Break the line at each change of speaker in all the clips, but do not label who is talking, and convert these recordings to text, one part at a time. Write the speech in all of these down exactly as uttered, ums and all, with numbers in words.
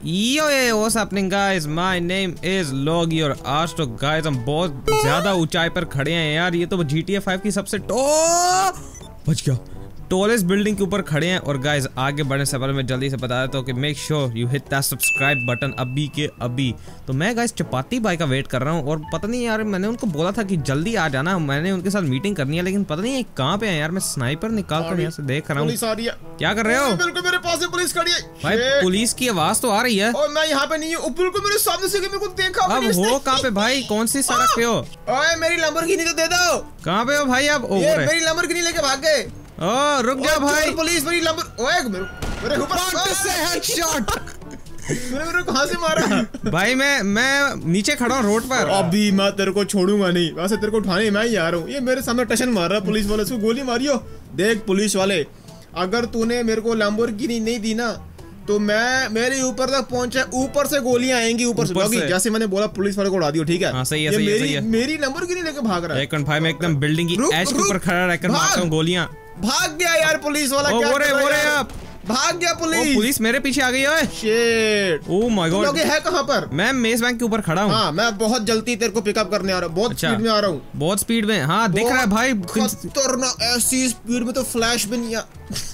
Yo yeah what's happening guys, my name is Loggy और आज तो गाइस हम बहुत ज्यादा ऊंचाई पर खड़े हैं यार। ये तो जी टी ए फाइव की सबसे टो बच गया टॉलेस्ट बिल्डिंग के ऊपर खड़े हैं। और गाइस आगे बढ़ने से पहले मैं जल्दी से बता देता हूँ कि make sure you hit that subscribe button अभी के अभी। तो मैं गाइस चपाती भाई का वेट कर रहा हूँ और पता नहीं यार, मैंने उनको बोला था कि जल्दी आ जाना, मैंने उनके साथ मीटिंग करनी है, लेकिन पता नहीं कहाँ पे है यार। मैं स्नाइपर निकाल कर यहाँ से देख रहा हूँ। क्या कर रहे हो?
बिल्कुल मेरे पास पुलिस खड़ी है
भाई, पुलिस की आवाज तो आ रही है
और मैं यहाँ पे नहीं हूँ। बिल्कुल मेरे सामने से मेरे को देखा।
अब हो कहाँ पे भाई? कौन सी सड़क पे हो?
ओए मेरी लैम्बोर्गिनी तो दे दो।
कहाँ पे हो भाई? अब
मेरी लैम्बोर्गिनी लेके भाग गए।
ओ रुक जा भाई,
पुलिस मेरी लंबर ओए मेरे मेरे ऊपर
से हेडशॉट।
मेरे मेरे कहां से मारा?
भाई मैं मैं नीचे खड़ा हूं रोड पर।
अभी मैं तेरे को छोड़ूंगा नहीं, वैसे तेरे को उठाने मैं ही आ रहा हूं। ये मेरे सामने टशन मार रहा है पुलिस वाले, इसको गोली मारियो। देख पुलिस वाले, अगर तूने मेरे को लैम्बोर्गिनी नहीं दी ना तो मैं मेरे ऊपर तक पहुंचा, ऊपर से गोलियां आएंगी ऊपर से, से। जैसे मैंने बोला पुलिस वाले को उड़ा दियो, ठीक है?
हाँ, सही है,
ये
सही
मेरी,
है, सही है।
मेरी लैम्बोर्गिनी लेके भाग रहा है।
एक मिनट भाई, मैं एकदम बिल्डिंग की एज के ऊपर खड़ा रहकर मारता हूं गोलियां।
भाग गया यार पुलिस वाला। क्या
वो रे, वो रे आप
भाग गया पुलिस।
पुलिस मेरे पीछे आ गई है।
शिट।
Oh my God.
लोग है कहां पर?
मैं मेज बैंक के ऊपर खड़ा हूं।
हाँ, मैं बहुत जल्दी तेरे को पिकअप करने आ रहा हूं, बहुत स्पीड में आ रहा हूं।
बहुत स्पीड में? हाँ दिख रहा है भाई।
खतरनाक, ऐसी स्पीड में तो फ्लैश भी नहीं आ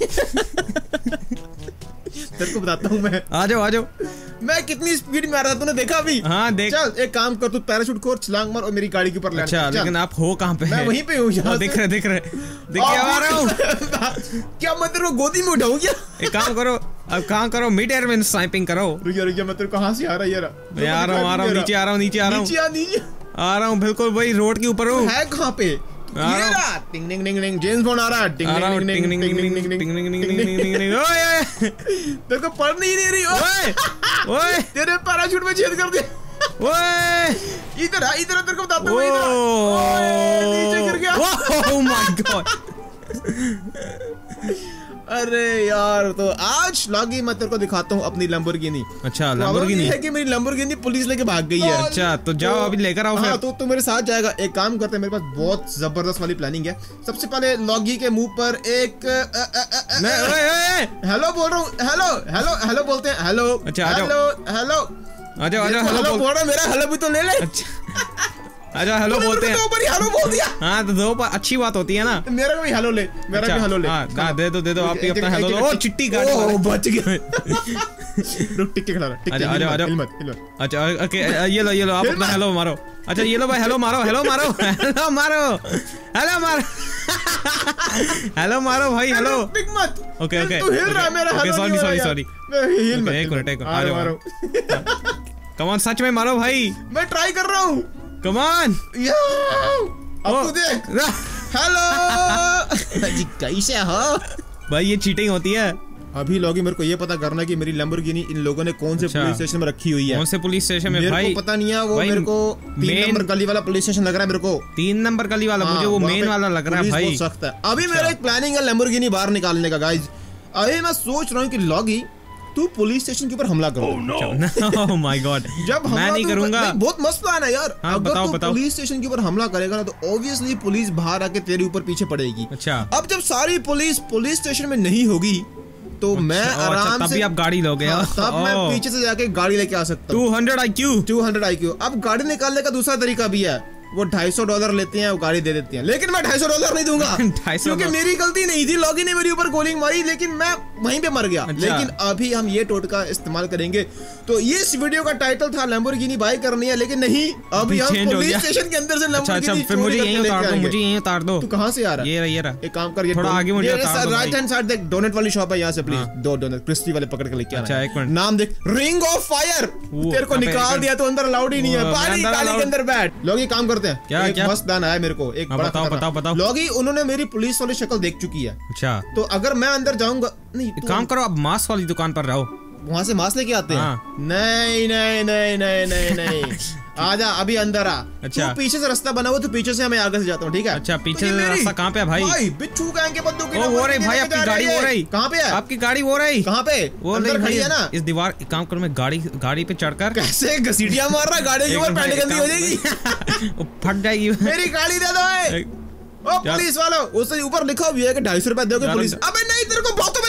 तेरे को बताता हूँ मैं।
आ जाओ आ जाओ।
मैं कितनी स्पीड में आ रहा था, तूने देखा अभी?
हाँ देख।
चल एक काम कर, तू पैराशूट खोल, छलांग मार और मेरी गाड़ी के ऊपर लैंड।
अच्छा, लेकिन आप हो कहाँ पे?
मैं वहीं पे हूँ।
दिख रहे दिख रहे दिख आ रहा हूँ।
क्या मैं तेरे को गोदी में उठाऊं क्या?
एक काम करो, अब काम करो, मिड एयर में स्नाइपिंग करो।
रुकिया रुकिया, मैं तेरे को कहाँ से आ रहा है यार?
मैं आ रहा हूँ आ रहा हूँ नीचे आ रहा हूँ नीचे आ रहा हूँ
नीचे
आ रहा हूँ बिल्कुल वही रोड के ऊपर हूँ।
है कहाँ पे? ये रहा, टिंग टिंग टिंग टिंग, जेम्स बॉन्ड आ रहा है। टिंग टिंग टिंग टिंग टिंग टिंग टिंग टिंग टिंग टिंग। ओए तेरे को पढ़ नहीं नहीं रही। ओए ओए तेरे पैराशूट में छेद कर दिया। ओए इधर आ, इधर तेरे को बताता हूँ। इधर ओए नीचे गिर गया।
Oh my God.
अरे यार, तो आज लॉगी मैं तेरे को दिखाता हूँ अपनी लैम्बोर्गिनी।
अच्छा लैम्बोर्गिनी
है कि मेरी लैम्बोर्गिनी पुलिस लेके भाग गई है।
अच्छा तो जाओ अभी लेकर आओ।
हाँ, तो तू मेरे साथ जाएगा। एक काम करते हैं, मेरे पास बहुत जबरदस्त वाली प्लानिंग है। सबसे पहले लॉगी के मुंह पर एक हेलो बोल रहा हूँ। हेलो हेलो हेलो बोलते हैं। हेलो
अच्छा
हेलो हेलो
आ जाओ आ जाओ। हेलो
बोल रहा, मेरा हेलो भी तो ले ले।
अच्छा हेलो बोलते हैं।
हेलो बोल दिया।
हाँ तो दो अच्छी बात होती है ना।
मेरा भी हेलो ले, मेरा
अच्छा,
भी हेलो ले।
हाँ दे दो दे दो, आप भी अपना हेलो दो। ओ चिट्टी गाड़ी।
ओ बच गए। रुक, टिक के खड़ा रह, टिक के।
आ जाओ आ जाओ।
हिल मत, हिल मत।
अच्छा ओके, ये लो ये लो, आप अपना हेलो मारो। अच्छा ये लो भाई, हेलो मारो हेलो मारो हेलो मारो हेलो मारो हेलो मारो भाई, हेलो।
टिक मत।
ओके ओके,
तू हिल रहा है, मेरा हेलो।
Sorry sorry sorry.
हिल मत।
एक मिनट एक मिनट, आ जाओ
मारो।
कम ऑन, सच में मारो भाई।
मैं ट्राई कर रहा हूँ।
Come on.
अब तू देख। हेलो जी, कैसे हो
भाई? ये चीटिंग होती है।
अभी लॉगी मेरे को ये पता करना है कि मेरी लैम्बोर्गिनी इन लोगों ने कौन से
अच्छा।
पुलिस स्टेशन में रखी हुई है।
कौन से पुलिस स्टेशन में?
मेरे
भाई
को पता नहीं है। वो मेरे को तीन नंबर गली वाला पुलिस स्टेशन लग रहा है मेरे को।
तीन नंबर गली वाला? मुझे वो मेन वाला लग रहा है भाई।
सख्त है। अभी मेरा एक प्लानिंग है लैम्बोर्गिनी बाहर निकालने का गाइज। अभी मैं सोच रहा हूँ कि लॉगी तू पुलिस स्टेशन के ऊपर हमला करो।
Oh my God.
जब
मैं नहीं करूंगा।
बहुत मस्त प्लान है यार।
हाँ,
अगर
बताओ,
तू
बताओ।
पुलिस स्टेशन के ऊपर हमला करेगा ना तो ऑब्वियसली पुलिस बाहर आके तेरे ऊपर पीछे पड़ेगी।
अच्छा।
अब जब सारी पुलिस पुलिस स्टेशन में नहीं होगी तो
अच्छा,
मैं आराम
अच्छा,
से
तभी आप गाड़ी लोगे।
हाँ, तब मैं पीछे से जाके गाड़ी लेके आ सकता हूँ।
Two hundred IQ.
Two hundred IQ. अब गाड़ी निकालने का दूसरा तरीका भी है। वो ढाई सौ डॉलर लेते हैं, वो गाड़ी दे देती हैं, लेकिन मैं ढाई सौ डॉलर नहीं दूंगा क्योंकि मेरी गलती नहीं थी। लॉगी ने मेरे ऊपर गोली मारी लेकिन मैं वहीं पे मर गया।
अच्छा।
लेकिन अभी हम ये टोटका इस्तेमाल करेंगे। तो ये इस वीडियो का टाइटल था लैम्बोर्गिनी बाय करनी है, लेकिन नहीं, अभी हम पुलिस स्टेशन के अंदर से लैम्बोर्गिनी
फिर मुझे यहीं उतार दो, मुझे यहीं उतार दो।
तू कहाँ से आ रहा है?
ये रहा ये रहा।
एक काम कर, ये
थोड़ा आगे मुझे उतार दो।
राइट हैंड साइड देख, डोनेट वाली शॉप है, यहाँ से प्लीज दो डोनेट क्रिस्पी वाले पकड़ के लेके आना।
अच्छा एक मिनट,
नाम देख, रिंग ऑफ फायर। तेरे को निकाल दिया तो अंदर अलाउड ही नहीं है। गाड़ी के अंदर बैठ। लोग ये काम करते हैं,
क्या क्या
प्लान आया मेरे को एक बड़ा।
बताओ बताओ बताओ।
लॉगी उन्होंने मेरी पुलिस वाली शक्ल देख चुकी है।
अच्छा
तो अगर मैं अंदर जाऊंगा, नहीं
काम करो, अब मास्क वाली दुकान पर रहो,
वहाँ से मास्क लेके आते हैं। नहीं नहीं नहीं नहीं नहीं नहीं आजा अभी अंदर आ।
अच्छा।
तू पीछे से रास्ता बना हुआ, तू पीछे से मैं आगे से जाता हूँ, ठीक है?
अच्छा पीछे से रास्ता कहाँ पे है भाई?
भाई बिच्छू गैंग के बंदूक की
वो रही भाई, आपकी गाड़ी वो रही।
कहाँ पे है
आपकी गाड़ी? वो रही
कहाँ पे?
वो
अंदर खड़ी है ना।
इस दीवार, काम करो, मैं गाड़ी गाड़ी पे चढ़कर
कैसे घसीटियां मार रहा, गाड़ी के ऊपर पैंट गंदी हो जाएगी,
फट जाएगी।
मेरी गाड़ी दे दो। ओ पुलिस वालों, उससे ऊपर लिखा हुआ है कि ढाई सौ रुपए दोगे पुलिस। अबे नहीं, तेरे को बातों में लगाना था,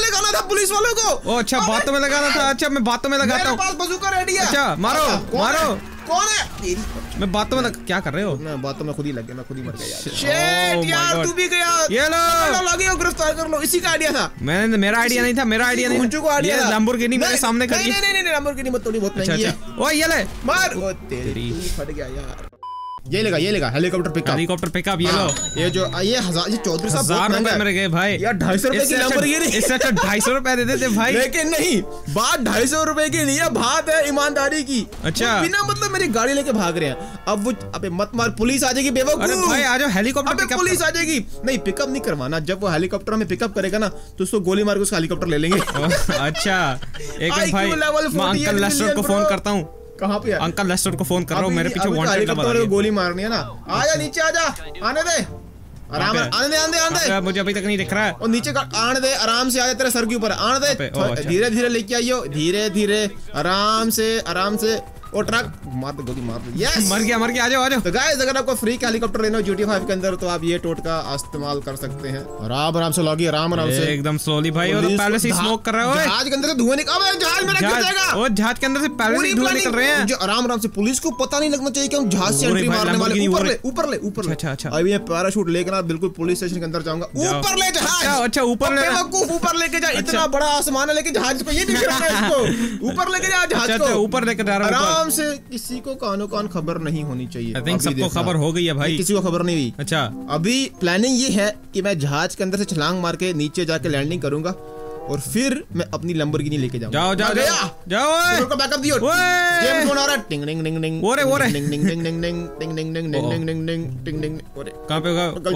पुलिस वालों को।
ओ अच्छा बातों में लगाना था। अच्छा मैं बातों में लगाता हूँ।
मेरे पास बंदूक रेडी है।
अच्छा मारो मारो।
कौन है?
मैं बातों में लग... क्या कर रहे हो?
मैं बातों में खुद ही लग गया, मैं खुद ही मर गया यार। शिट यार तू भी गया।
ये लो
लगे हो, गिरफ्तार कर लो। इसी का आइडिया था।
मैंने मेरा आइडिया नहीं था, मेरा आइडिया नहीं था।
आइडिया था।
लैम्बोर्गिनी मेरे सामने खड़ी है।
नहीं नहीं नहीं लैम्बोर्गिनी मत तोड़ी, बहुत महंगी है।
ओ ये ले
मार। ओ तेरी फट गया यार। ये लेगा ये लेगा हेलीकॉप्टर पिकअप।
हेलीकॉप्टर पिकअप ये लो।
ये जो ये हजार ये चौधरी साहब
हजार रुपए मेरे गए भाई
यार। ढाई सौ रुपए की लैम्बोर्गिनी।
इससे अच्छा ढाई सौ रुपए दे देते भाई।
लेकिन नहीं, बात ढाई सौ रुपए की नहीं है, बात है ईमानदारी की।
अच्छा
बिना मतलब मेरी गाड़ी लेके भाग रहे हैं। अब वो अबे मत मार, पुलिस आ जाएगी बेवकूफ।
अरे भाई आ जाओ हेलीकॉप्टर पिकअप।
पुलिस आ जाएगी। नहीं पिकअप नहीं करवाना, जब वो हेलीकॉप्टर में पिकअप करेगा ना तो उसको गोली मार के उसका हेलीकॉप्टर ले लेंगे।
अच्छा एक भाई मैं अंकल लेस्टर को फोन करता हूँ।
कहाँ पे है?
अंकल लेस्टर को फोन कर रहा हूँ, मेरे पीछे वांटेड का बता
रहा है। गोली मारनी है ना। आजा नीचे आजा, आने दे आराम, आने दे आने दे आने दे।
मुझे अभी तक नहीं दिख रहा है।
और नीचे का आने दे, आराम से आजा, तेरे सर के ऊपर आने दे। धीरे धीरे लेके आइयो, धीरे धीरे आराम से आराम से। और ट्रक मार दो, गोली मार दो। यस
मर गया मर गया। आ जाओ आ जाओ।
तो गाइस अगर आपको फ्री का हेलीकॉप्टर लेना हो जी टी ए फाइव के अंदर तो आप ये टोटका इस्तेमाल कर सकते हैं। आराम आराम से लॉगी, आराम आराम से
एकदम स्लोली भाई। और पहले से स्मोक कर रहा है।
जहाज के अंदर से धुआं निकल, अबे जहाज मेरा गिर जाएगा।
ओ जहाज के अंदर से पहले से धुआं निकल रहे हैं।
जो आराम आराम से, पुलिस को पता नहीं लगना चाहिए कि हम जहाज से एंट्री मारने वाले। ऊपर ले ऊपर ले ऊपर ले।
अच्छा अच्छा।
अभी मैं पैराशूट लेकर ना बिल्कुल पुलिस स्टेशन के अंदर जाऊंगा। ऊपर ले जहाज।
अच्छा ऊपर ले,
ऊपर लेके जा। इतना बड़ा आसमान है लेकिन जहाज को ये दिख रहा है इसको। ऊपर लेके जा जहाज को,
ऊपर लेके जा रहा हूं।
आराम से, किसी को कानो कान खबर नहीं होनी चाहिए।
आई थिंक सबको खबर हो गई है भाई।
किसी को खबर नहीं हुई।
अच्छा
अभी प्लानिंग ये है कि मैं जहाज के अंदर से छलांग मार के नीचे जाके लैंडिंग करूंगा और फिर मैं अपनी लैम्बोर्गिनी लेके जाऊंगा।
जाओ जाओ जाओ जाओ।
को बैकअप दियो। जेम्स बॉन्ड आ रहा है। टिंग टिंग टिंग टिंग।
ओरे ओरे
टिंग टिंग टिंग टिंग टिंग टिंग टिंग टिंग टिंग टिंग टिंग टिंग टिंग। ओरे
कहां पे होगा?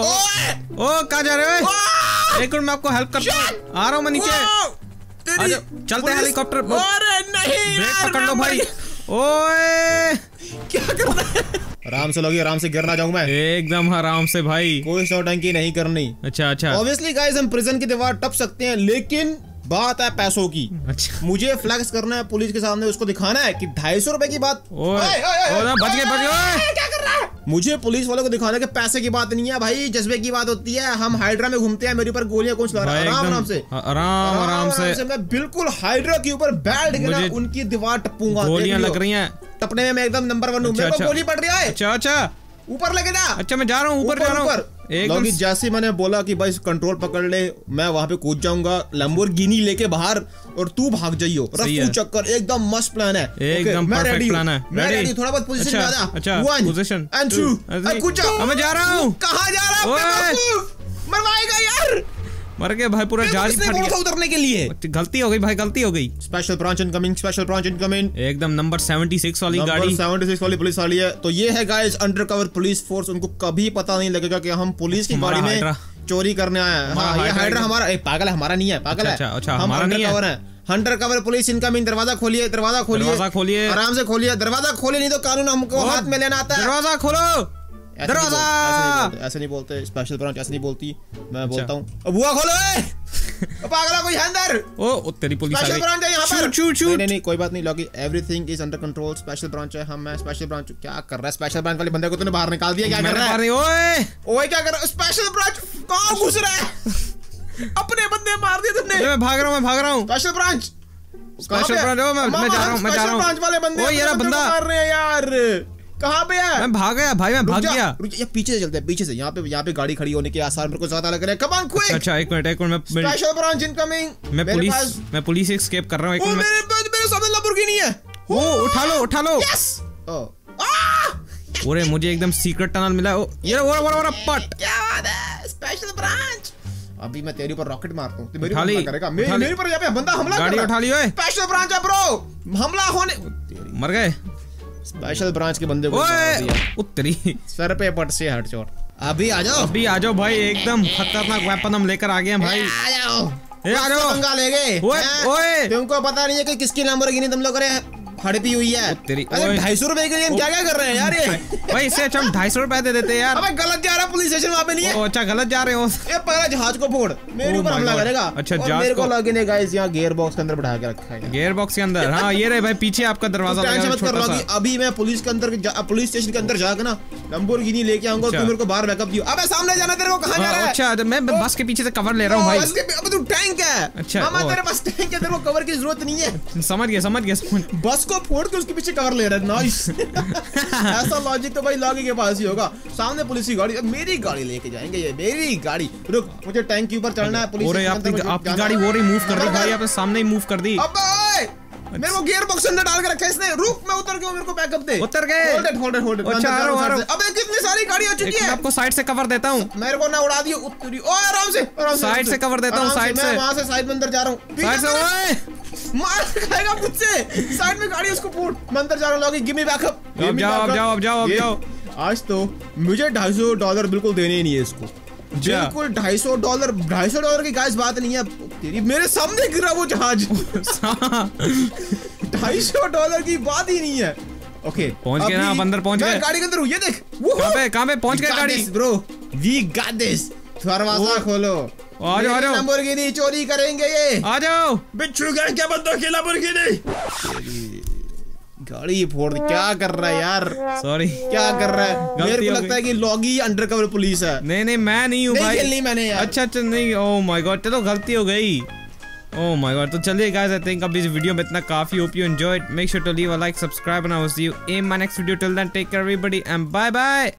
ओ ओ कहां जा रहे हो? एक मिनट मैं आपको हेल्प करता हूं। आ रहा हूं मैं नीचे। चलते हैं हेलीकॉप्टर।
अरे नहीं
ब्रेक पकड़ लो भाई। ओए
क्या कर रहा है? आराम से लोगी, आराम से गिर ना जाऊं मैं।
एकदम आराम से भाई, कोई
नौटंकी नहीं करनी।
अच्छा अच्छा।
ऑब्वियसली गाइस हम प्रिजन की दीवार टप सकते हैं लेकिन बात है पैसों की।
अच्छा
मुझे फ्लैक्स करना है पुलिस के सामने, उसको दिखाना है कि ढाई सौ रुपए की बात।
बच गए बच गए।
क्या कर रहा है? मुझे पुलिस वालों को दिखाना है कि पैसे की बात नहीं है भाई, जज्बे की बात होती है। हम हाइड्रा में घूमते हैं, मेरे ऊपर गोलियां कौन चला रहा है? आराम आराम से
आराम आराम से।
मैं बिल्कुल हाइड्रा के ऊपर बैठ के उनकी दीवार टपूंगा।
गोलियां लग रही हैं
टपने में मैं एकदम नंबर वन हूँ। मेरे को गोली पड़ रही है।
अच्छा अच्छा
ऊपर लेके जा।
अच्छा मैं जा रहा हूँ ऊपर जा रहा हूँ
एकदम। जैसे मैंने बोला कि भाई कंट्रोल पकड़ ले, मैं वहां पे कूद जाऊंगा लैम्बोर्गिनी लेके बाहर और तू भाग जाइयो। रफू चक्कर एकदम मस्त प्लान है।
एकदम परफेक्ट प्लान है।
मैं रेडी। थोड़ा बहुत पोजीशन में आ जा।
अच्छा पोजीशन
एंड टू कूद जा।
मैं जा रहा हूँ।
कहां जा रहा है? मरवाएगा यार।
मर गए भाई, पूरा जहाज फट गया
उतरने के लिए।
गलती हो गई भाई, गलती हो गई।
Special branch incoming, special branch incoming.
एकदम नंबर छिहत्तर वाली गाड़ी,
छिहत्तर वाली पुलिस वाली है। तो ये है गाइस अंडरकवर पुलिस फोर्स। उनको कभी पता नहीं लगेगा कि हम पुलिस की गाड़ी में चोरी करने आए हैं। हाँ, ये हाइड्रा हमारा, पागल है, हमारा नहीं है, पागल है।
अच्छा,
हम अंडरकवर हैं। Undercover police incoming. दरवाजा खोलिए, दरवाजा खोलिए,
दरवाजा खोलिए,
आराम से खोलिए। दरवाजा खोलिए नहीं तो कानून हमको हाथ में लेना आता है।
दरवाजा खोलो,
दरवाजा। ऐसे नहीं बोलते, स्पेशल ब्रांच ऐसे नहीं बोलती, मैं बोलता हूँ बुआ खोलो। पागला कोई है अंदर।
ओ तेरी पुलिस आ गई।
स्पेशल ब्रांच है यहाँ पर।
Shoot shoot shoot.
नहीं नहीं कोई बात नहीं Loggy, everything is under control. Special branch है हम। मैं स्पेशल ब्रांच। क्या कर रहा है स्पेशल ब्रांच वाले बंदे को? तूने बाहर निकाल दिया। क्या कर रहा है?
ओए
ओए क्या कर रहा है? स्पेशल ब्रांच कहाँ घुस रहा है? अपने बंदे मार दिए तुमने।
मैं भाग रहा हूँ, मैं भाग रहा हूँ।
Special branch,
special branch. मैं मैं जा रहा हूँ, मैं जा रहा हूँ।
ब्रांच वाले बंदे
ओ ये बंदा
मार रहे हैं यार। कहाँ पे है?
मैं भाग गया भाई, मैं भाग गया।
ये पीछे से चलते हैं, पीछे से। यहाँ पे यहाँ पे गाड़ी खड़ी होने के आसार मेरे को ज्यादा लग रहे हैं। Come on quick.
अच्छा एक मिनट एक मिनट, मैं
स्पेशल ब्रांच इनकमिंग।
मैं पुलिस मैं पुलिस एस्केप कर रहा हूँ। एक मिनट।
मेरे मेरे सामने लैम्बोर्गिनी है।
ओ उठा लो उठा लो।
यस।
ओरे मुझे एकदम सीक्रेट टनल मिला। ओ ये वो वो वो पट।
क्या बात है? Special branch. अभी मैं तेरे ऊपर रॉकेट मारता हूँ, मेरी
हमला
करेगा। मेरे मेरे ऊपर यहाँ पे बंदा हमला कर रहा है।
गाड़ी उठा लियो।
स्पेशल ब्रांच है ब्रो, हमला होने।
मर गए।
स्पेशल ब्रांच के बंदे को
उत्तरी
सर पे पट से हेड शॉट। अभी आ जाओ,
अभी आ जाओ भाई। एकदम खतरनाक वेपन हम लेकर आ गए हैं भाई।
आ जाओ,
ए आ जाओ।
पंगा ले गए।
ओए ओए
तुमको पता नहीं है कि किसकी लैम्बोर्गिनी तुम लोग रहे फाड़ी पी हुई है।
तेरी
ढाई सौ रुपए के लिए हम क्या क्या कर रहे हैं यार ये?
भाई इससे अच्छा हम ढाई सौ रुपए दे देते यार।
अबे गलत जा रहा है, पुलिस स्टेशन वहाँ पे नहीं है।
अच्छा गलत जा रहे हो।
ये पहला जहाज को फोड़, मेरे ऊपर हमला करेगा।
अच्छा
जहाज मेरे को लॉगिन है गाइस, यहाँ गियर बॉक्स के अंदर बैठा के रखा है।
गियर बॉक्स के अंदर? हाँ ये रहे भाई पीछे आपका दरवाजा लगा छोटा सा।
अभी मैं पुलिस के अंदर पुलिस स्टेशन के अंदर जाकर ना लंबोर्गिनी लेके आऊंगा, तू मेरे को बाहर बैकअप दियो। अबे सामने जाना, तेरे को कहां जा रहा है?
अच्छा मैं बस के पीछे से कवर ले रहा हूं भाई।
बस के अबे तू टैंक है।
अच्छा
मामा तेरे पास टैंक है, तेरे को कवर की जरूरत नहीं है।
समझ गया समझ गया।
बस को फोड़ के उसके पीछे कवर ले रहा है। नाइस। ऐसा लॉजिक तो भाई लॉगी के पास ही होगा। सामने पुलिस की गाड़ी, मेरी गाड़ी लेके जाएंगे, ये मेरी गाड़ी। रुक मुझे टैंक के ऊपर चढ़ना है। पुलिस
आपकी गाड़ी वो रही मूव कर रही भाई, आपने सामने ही मूव कर दी।
मेरे को गियर बॉक्स अंदर डाल के रखा है इसने। रुक मैं उतर गया, मेरे को बैकअप दे।
उतर गए?
Hold it hold it hold it.
अच्छा आ रहा हूं।
अबे कितनी सारी गाड़ी आ चुकी है।
आपको साइड से कवर देता हूं।
मेरे को ना उड़ा दियो। उतरी ओ आराम से आराम से
साइड से कवर देता हूं। साइड से,
मैं वहां से साइड में अंदर जा रहा हूं।
साइड से ओए
मार खाएगा मुझसे। साइड में गाड़ी, उसको फोड़। मैं अंदर जा रहा हूं। Loggy give me backup.
अब जाओ अब जाओ अब जाओ अब जाओ।
आज तो मुझे ढाई सौ डॉलर बिल्कुल देने ही नहीं है इसको। बिल्कुल ढाई सौ डॉलर ढाई सौ डॉलर की गाइस बात नहीं है। तेरी मेरे सामने गिरा वो जहाज। ढाई सौ डॉलर की बात ही नहीं है। ओके
पहुंच गए ना, अंदर पहुंच गए।
गाड़ी के अंदर हूं, ये देख।
कहां पे कहां पे पहुंच गए गाड़ी?
Bro we got this. दरवाजा खोलो।
आ जाओ आ जाओ।
लैम्बोर्गिनी चोरी करेंगे ये।
आ जाओ।
बिच्छू गैंग क्या बंदा के लैम्बोर्गिनी। गाड़ी फोड़, क्या कर रहा है यार?
सॉरी
क्या कर रहा है? मेरे को लगता है कि लॉगी अंडरकवर पुलिस है।
नहीं नहीं मैं नहीं हूँ भाई।
नहीं मैंने यार।
अच्छा अच्छा नहीं। ओह माय गॉड, चलो गलती हो गई। Oh my God. तो चलिए गाइस, आई थिंक अब इस वीडियो में इतना काफी। Hope you enjoyed. Make sure to leave a like, subscribe and I will see you in my next video. Till then take care everybody and bye bye.